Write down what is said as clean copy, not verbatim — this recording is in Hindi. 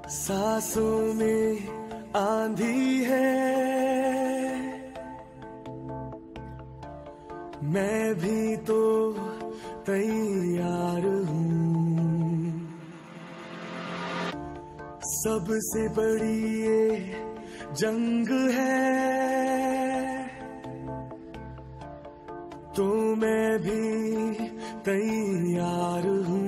सांसों में आंधी है, मैं भी तो तैयार हूँ। सबसे बड़ी ये जंग है, तो मैं भी तैयार हूँ।